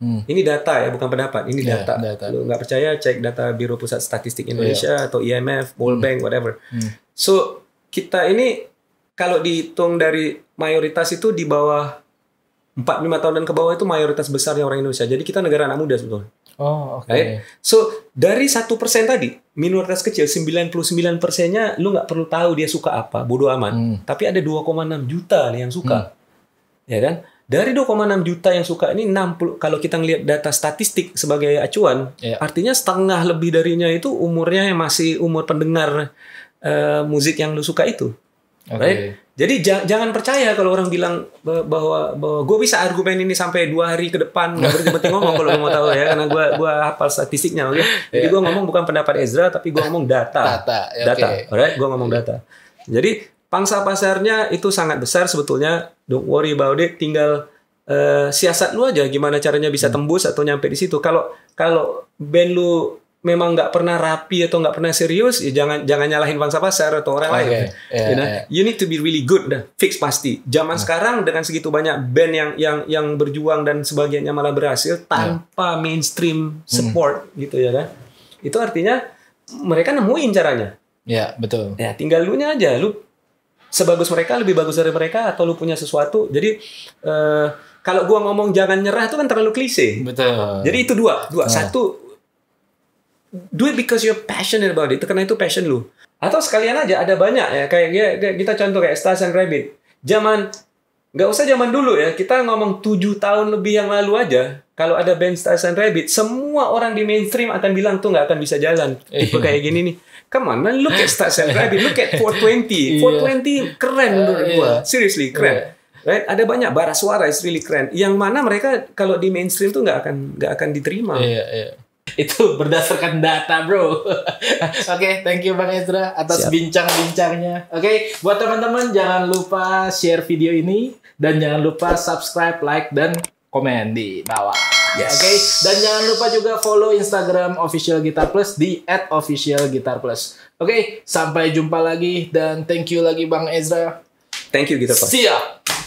Hmm. Ini data ya, bukan pendapat. Ini yeah, data. data. Lu nggak percaya, cek data Biro Pusat Statistik Indonesia yeah. atau I M F, World hmm. Bank, whatever. Hmm. So kita ini kalau dihitung dari mayoritas itu di bawah empat lima tahun dan ke bawah itu mayoritas besarnya orang Indonesia. Jadi kita negara anak muda sebetulnya. Oh, oke. Okay. Right? So dari satu persen tadi minoritas kecil sembilan puluh sembilan persennya lu nggak perlu tahu dia suka apa, bodoh amat. Hmm. Tapi ada dua koma enam juta nih yang suka, hmm. ya kan? Dari dua koma enam juta yang suka ini enam puluh kalau kita ngelihat data statistik sebagai acuan, yeah. artinya setengah lebih darinya itu umurnya yang masih umur pendengar uh, musik yang lu suka itu, okay. right? Jadi j- jangan percaya kalau orang bilang bahwa bahwa gue bisa argumen ini sampai dua hari ke depan nggak berhenti ngomong kalau mau tahu ya, karena gue gue hafal statistiknya, oke? Okay? Jadi gue ngomong bukan pendapat Ezra tapi gue ngomong data, data, okay. data, alright? Gue ngomong data. Jadi pangsa pasarnya itu sangat besar sebetulnya, don't worry about it. Tinggal uh, siasat lu aja gimana caranya bisa tembus atau nyampe di situ. Kalau kalau band lu memang nggak pernah rapi atau nggak pernah serius, ya jangan jangan nyalahin pangsa pasar atau orang okay. lain. Yeah, you know, yeah. you need to be really good, dah fix pasti. Zaman yeah. sekarang dengan segitu banyak band yang yang yang berjuang dan sebagiannya malah berhasil tanpa yeah. mainstream support hmm. gitu ya kan. Itu artinya mereka nemuin caranya. Ya yeah, betul. Ya tinggal lu nya aja, lu sebagus mereka, lebih bagus dari mereka, atau lu punya sesuatu. Jadi uh, kalau gua ngomong jangan nyerah itu kan terlalu klise. Betul. Jadi itu dua, dua. Nah. Satu, do it because you're passionate about it. Itu karena itu passion lu. Atau sekalian aja ada banyak ya, kayak kita contoh kayak Stars and Rabbit. Zaman nggak usah zaman dulu ya, kita ngomong tujuh tahun lebih yang lalu aja. Kalau ada band Stars and Rabbit, semua orang di mainstream akan bilang tuh nggak akan bisa jalan. Tipe kayak gini nih. Come on, man, look at Stars and Rabbit, look at four twenty. four twenty keren menurut gua. Seriously keren. Right? Ada banyak bara suara, is really keren. Yang mana mereka kalau di mainstream tuh nggak akan nggak akan diterima. Iya, iya. Itu berdasarkan data, bro. Oke, okay, thank you Bang Ezra atas Siap. bincang-bincangnya. Oke, okay, buat teman-teman jangan lupa share video ini dan jangan lupa subscribe, like, dan komen di bawah. Yes. Oke, okay? Dan jangan lupa juga follow Instagram Official Guitar Plus di at official guitar plus. Oke, okay, sampai jumpa lagi dan thank you lagi Bang Ezra. Thank you Guitar Plus. Siap.